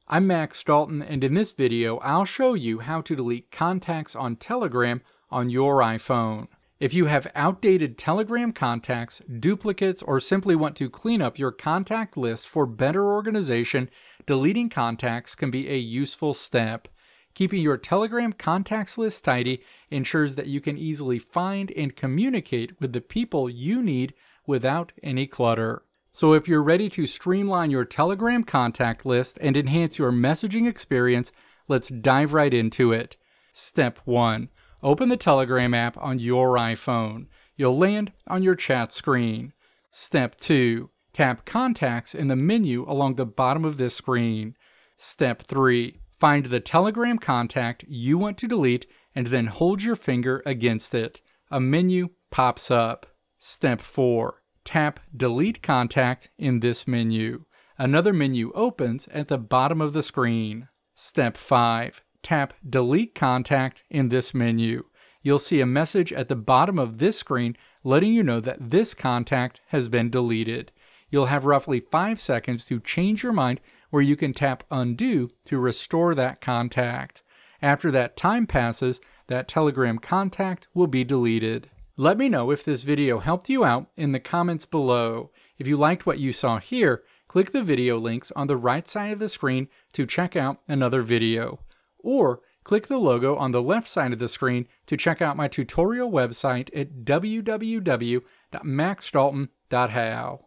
I'm Max Dalton, and in this video I'll show you how to delete contacts on Telegram on your iPhone. If you have outdated Telegram contacts, duplicates, or simply want to clean up your contact list for better organization, deleting contacts can be a useful step. Keeping your Telegram contacts list tidy ensures that you can easily find and communicate with the people you need without any clutter. So if you're ready to streamline your Telegram contact list and enhance your messaging experience, let's dive right into it. Step 1. Open the Telegram app on your iPhone. You'll land on your chat screen. Step 2. Tap Contacts in the menu along the bottom of this screen. Step 3. Find the Telegram contact you want to delete and then hold your finger against it. A menu pops up. Step 4. Tap Delete Contact in this menu. Another menu opens at the bottom of the screen. Step 5. Tap Delete Contact in this menu. You'll see a message at the bottom of this screen letting you know that this contact has been deleted. You'll have roughly 5 seconds to change your mind, where you can tap Undo to restore that contact. After that time passes, that Telegram contact will be deleted. Let me know if this video helped you out in the comments below. If you liked what you saw here, click the video links on the right side of the screen to check out another video. Or click the logo on the left side of the screen to check out my tutorial website at www.maxdalton.how.